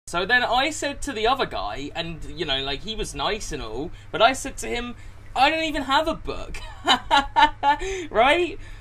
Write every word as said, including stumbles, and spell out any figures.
So then I said to the other guy, and, you know, like, he was nice and all, but I said to him, I don't even have a book. Right?